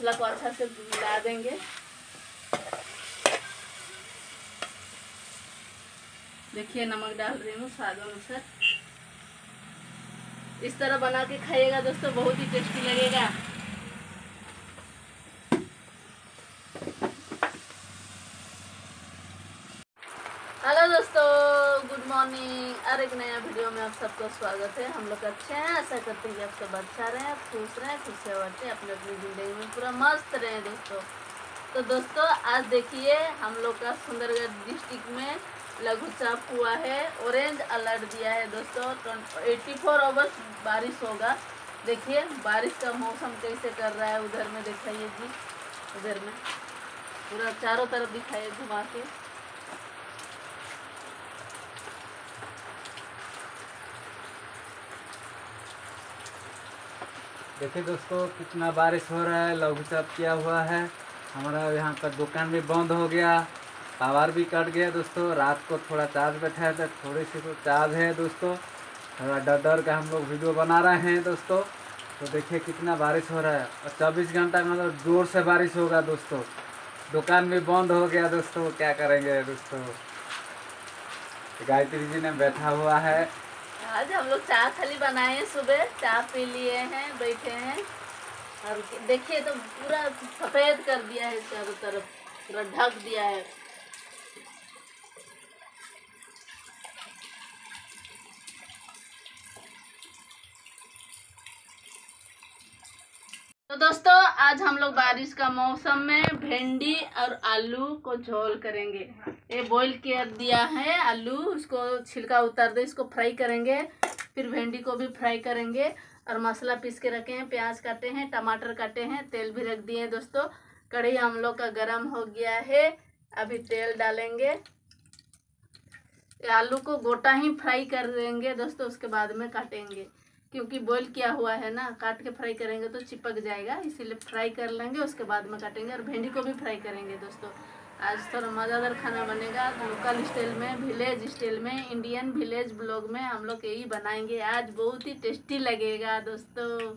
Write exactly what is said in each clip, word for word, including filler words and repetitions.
मसाला को अच्छा से मिला देंगे। देखिए नमक डाल रही हूँ स्वाद अनुसार। इस तरह बना के खाइएगा दोस्तों, बहुत ही टेस्टी लगेगा। हेलो दोस्तों, गुड मॉर्निंग। और एक नया वीडियो में आप सबका स्वागत है। हम लोग अच्छे हैं, आशा करते हैं कि आप सब अच्छा रहें, खुश रहें, खुशियाँ बांटें, अपने अपनी ज़िंदगी में पूरा मस्त रहें दोस्तों। तो दोस्तों आज देखिए हम लोग का सुंदरगढ़ डिस्ट्रिक्ट में लघु चाप हुआ है। ऑरेंज अलर्ट दिया है दोस्तों। चौरासी आवर्स बारिश होगा। देखिए बारिश का मौसम कैसे कर रहा है। उधर में दिखाइए जी, उधर में पूरा चारों तरफ दिखाइए घुमा के। देखिए दोस्तों कितना बारिश हो रहा है, लघु चाप किया हुआ है। हमारा यहाँ का दुकान भी बंद हो गया, पावर भी कट गया दोस्तों। रात को थोड़ा चार्ज बैठाया था, थोड़ी सी तो चार्ज है दोस्तों। थोड़ा डर डर का हम लोग वीडियो बना रहे हैं दोस्तों। तो देखिए कितना बारिश हो रहा है और चौबीस घंटा में मतलब जोर से बारिश होगा दोस्तों। दुकान भी बंद हो गया दोस्तों, क्या करेंगे दोस्तों। गायत्री जी ने बैठा हुआ है। आज हम लोग चाय खाली बनाए हैं, सुबह चाय पी लिए हैं, बैठे हैं। और देखिए तो पूरा सफेद कर दिया है, चारों तरफ पूरा ढक दिया है। तो दोस्तों आज हम लोग बारिश का मौसम में भिंडी और आलू को झोल करेंगे। ये बॉईल कर दिया है आलू, उसको छिलका उतार दे, इसको फ्राई करेंगे। फिर भिंडी को भी फ्राई करेंगे और मसाला पीस के रखे हैं, प्याज काटे हैं, टमाटर काटे हैं, तेल भी रख दिए हैं दोस्तों। कढ़ाई हम लोग का गरम हो गया है, अभी तेल डालेंगे। आलू को गोटा ही फ्राई कर देंगे दोस्तों, उसके बाद में काटेंगे, क्योंकि बॉईल किया हुआ है ना। काट के फ्राई करेंगे तो चिपक जाएगा, इसीलिए फ्राई कर लेंगे, उसके बाद में काटेंगे। और भिंडी को भी फ्राई करेंगे दोस्तों। आज थोड़ा मज़ेदार खाना बनेगा, लोकल स्टाइल में, विलेज स्टाइल में, इंडियन विलेज ब्लॉग में हम लोग यही बनाएंगे आज। बहुत ही टेस्टी लगेगा दोस्तों।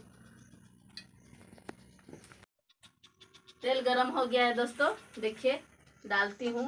तेल गरम हो गया है दोस्तों, देखिए डालती हूँ।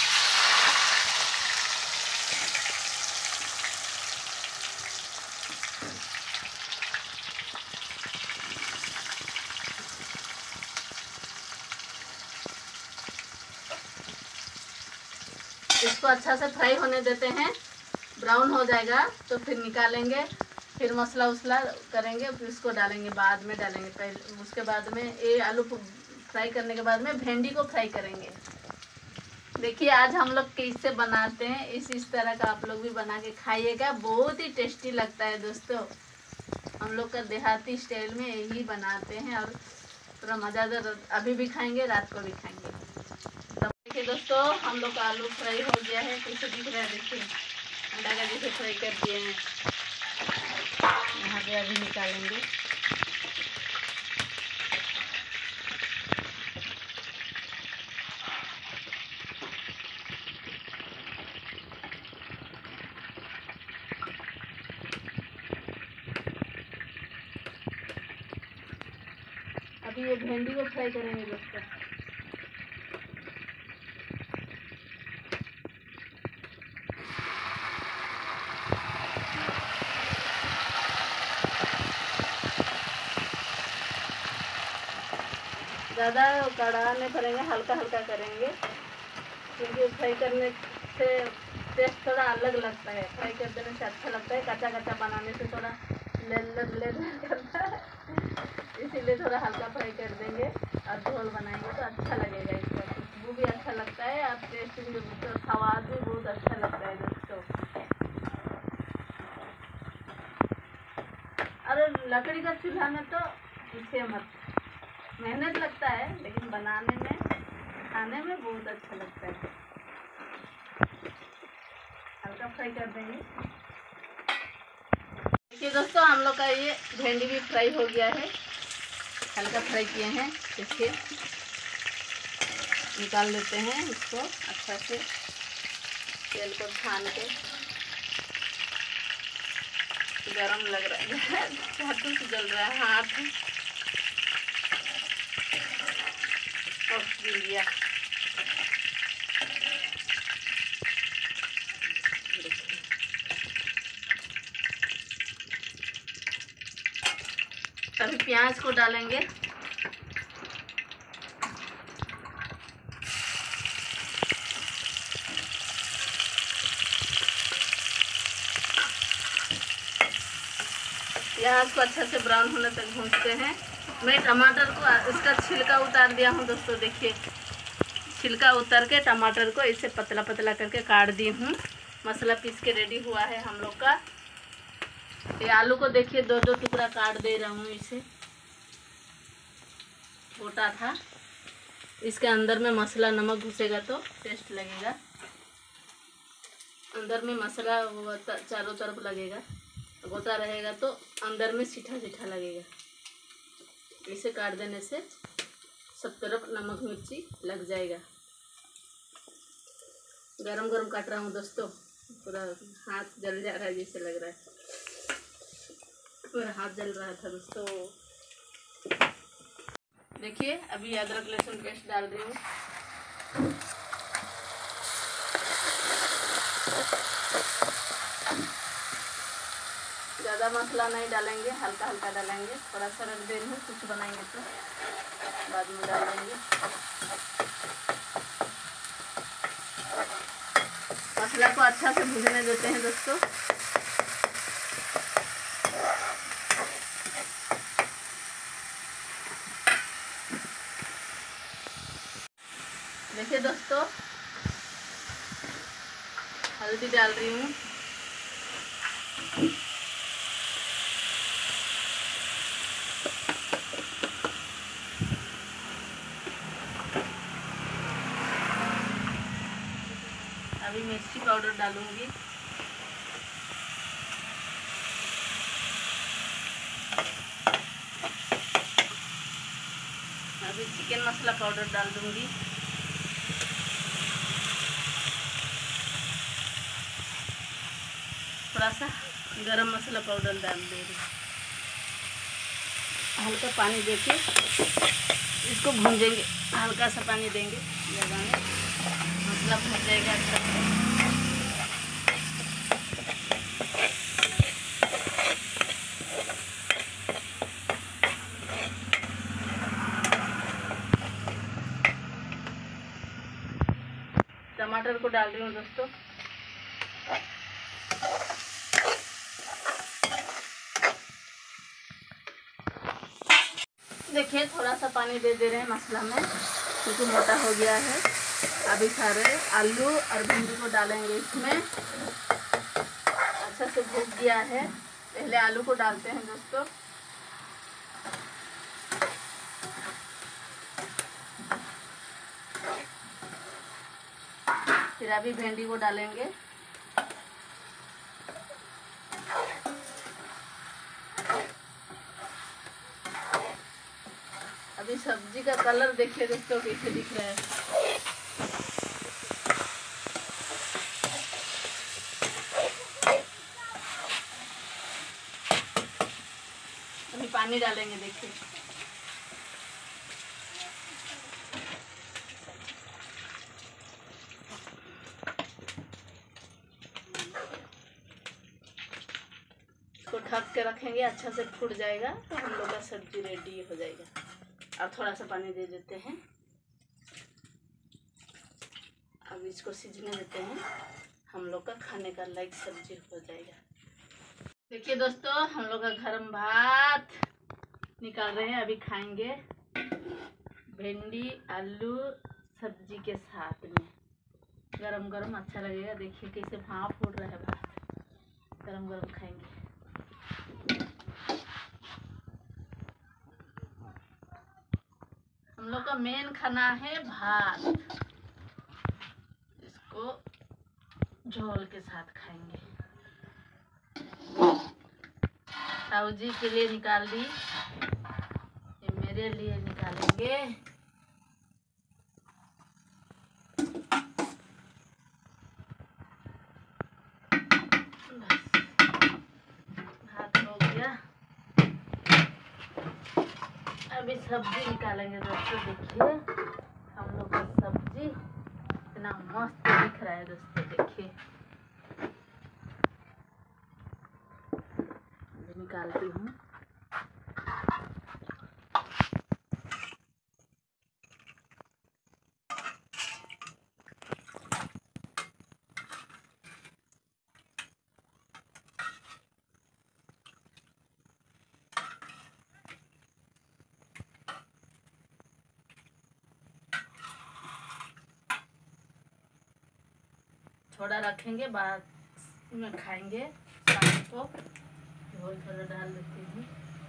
इसको अच्छा से फ्राई होने देते हैं, ब्राउन हो जाएगा तो फिर निकालेंगे। फिर मसाला उसला करेंगे, फिर इसको डालेंगे, बाद में डालेंगे पहले। उसके बाद में ये आलू फ्राई करने के बाद में भिंडी को फ्राई करेंगे। देखिए आज हम लोग कैसे बनाते हैं, इस इस तरह का आप लोग भी बना के खाइएगा, बहुत ही टेस्टी लगता है दोस्तों। हम लोग का देहाती स्टाइल में यही बनाते हैं और पूरा मज़ेदार। अभी भी खाएंगे, रात को भी खाएंगे। देखिए दोस्तों हम लोग का आलू फ्राई हो गया है, कैसे दिख रहा है देखिए, अंडा का जैसे फ्राई कर दिए हैं। यहाँ पे अभी निकालेंगे। अभी ये भिंडी को फ्राई करेंगे दोस्तों। ज़्यादा कड़ा नहीं करेंगे, हल्का हल्का करेंगे, क्योंकि फ्राई करने से टेस्ट थोड़ा अलग लगता है। फ्राई कर देने से अच्छा लगता है, कच्चा कच्चा बनाने से थोड़ा लेदर लेदर करता है, इसीलिए थोड़ा हल्का फ्राई कर देंगे और झोल बनाएंगे तो अच्छा लगेगा। इसका खुशबू भी अच्छा लगता है और टेस्ट भी, स्वाद भी बहुत अच्छा लगता है दोस्तों। अरे लकड़ी का चूल्हा में तो पूछिए मत, मेहनत लगता है, लेकिन बनाने में, खाने में बहुत अच्छा लगता है। हल्का फ्राई कर देंगे। देखिए दोस्तों हम लोग का ये भिंडी भी फ्राई हो गया है, हल्का फ्राई किए हैं। देखिए निकाल लेते हैं इसको अच्छा से, तेल को छान के। गरम लग रहा है, हाथों से जल रहा है हाथ। गिर गया। अभी प्याज को डालेंगे। प्याज को अच्छा से ब्राउन होने तक भूनते हैं। मैं टमाटर को इसका छिलका उतार दिया हूँ दोस्तों। देखिए छिलका उतार के टमाटर को इसे पतला पतला करके काट दी हूँ। मसाला पीस के रेडी हुआ है हम लोग का। ये आलू को देखिए दो दो टुकड़ा काट दे रहा हूँ। इसे छोटा था। इसके अंदर में मसाला नमक घुसेगा तो टेस्ट लगेगा। अंदर में मसाला चारों तरफ लगेगा, गोता रहेगा तो अंदर में सीठा सीठा लगेगा। इसे काट देने से सब तरफ नमक मिर्ची लग जाएगा। गरम गरम काट रहा हूँ दोस्तों। पूरा हाथ जल जा रहा है जैसे लग रहा है। पूरा हाथ जल रहा था दोस्तों। देखिए अभी अदरक लहसुन पेस्ट डाल रही हूँ। ज़्यादा मसाला नहीं डालेंगे, हल्का हल्का डालेंगे। थोड़ा सा रख दे रही हूँ, कुछ बनाएंगे तो बाद में डाल देंगे। मसाला को अच्छा से भूनने देते हैं दोस्तों। देखिए दोस्तों हल्दी डाल रही हूँ। अभी मिर्ची पाउडर डालूंगी। अभी चिकन मसाला पाउडर डाल दूंगी। थोड़ा सा गरम मसाला पाउडर डाल दे रही। हल्का पानी देके इसको भूंजेंगे। हल्का सा पानी देंगे, ज़्यादा नहीं। मसाला भून जाएगा अच्छा से। टमाटर को डाल रही हूँ दोस्तों। देखिए थोड़ा सा पानी दे दे रहे हैं मसाला में, क्योंकि मोटा हो गया है। अभी सारे आलू और भिंडी को डालेंगे इसमें। अच्छा से भून गया है। पहले आलू को डालते हैं दोस्तों। फिर अभी भिंडी को डालेंगे। अभी सब्जी का कलर देखिए दोस्तों कैसे दिख रहा है। अभी पानी डालेंगे देखिए। इसको ढक के रखेंगे, अच्छा से फूट जाएगा तो हम लोग का सब्जी रेडी हो जाएगा। और थोड़ा सा पानी दे देते हैं। अब इसको सीझने देते हैं। हम लोग का खाने का लायक सब्जी हो जाएगा। देखिए दोस्तों हम लोग का गरम भात निकाल रहे हैं। अभी खाएंगे भिंडी आलू सब्जी के साथ में। गरम गरम अच्छा लगेगा। देखिए कैसे भाप उड़ रहा है। भात गरम गरम खाएंगे। हम लोग का मेन खाना है भात। इसको झोल के साथ खाएंगे। ताऊ जी के लिए निकाल दी, ये मेरे लिए निकालेंगे। भात हो गया। अभी सब्जी निकालेंगे दोस्तों। देखिए हम लोग का सब्जी इतना मस्त दिख रहा है दोस्तों, देखिए। निकालती हूँ। थोड़ा रखेंगे, बाद में खाएंगे शाम को। झोल थोड़ा डाल देती हूँ।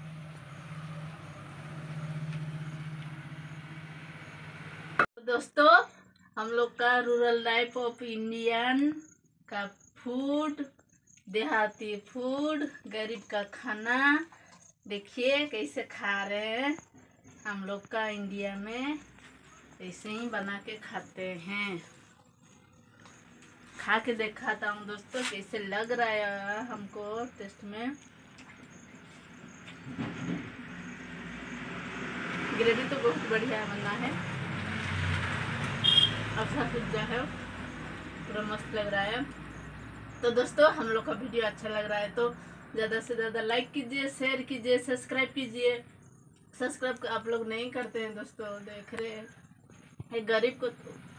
तो दोस्तों, हम लोग का रूरल लाइफ ऑफ इंडियन का फूड, देहाती फूड, गरीब का खाना, देखिए कैसे खा रहे हैं। हम लोग का इंडिया में ऐसे ही बना के खाते हैं। खा के दिखाता हूँ दोस्तों कैसे लग रहा है हमको टेस्ट में। ग्रेवी तो बहुत बढ़िया बना है, अच्छा पिज्जा है, पूरा मस्त लग रहा है। तो दोस्तों, हम लोग का वीडियो अच्छा लग रहा है तो ज़्यादा से ज़्यादा लाइक कीजिए, शेयर कीजिए, सब्सक्राइब कीजिए। सब्सक्राइब आप लोग नहीं करते हैं दोस्तों, देख रहे हैं। गरीब को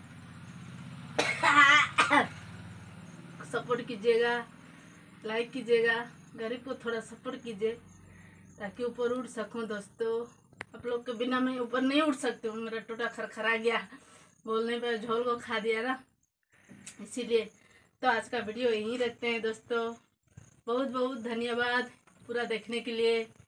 सपोर्ट कीजिएगा, लाइक कीजिएगा, गरीब को थोड़ा सपोर्ट कीजिए ताकि ऊपर उड़ सकूं दोस्तों। आप लोग के बिना मैं ऊपर नहीं उड़ सकती हूँ, मेरा टोटा खरखरा गया बोलने पर, झोल को खा दिया ना, इसीलिए। तो आज का वीडियो यहीं रखते हैं दोस्तों। बहुत बहुत धन्यवाद पूरा देखने के लिए।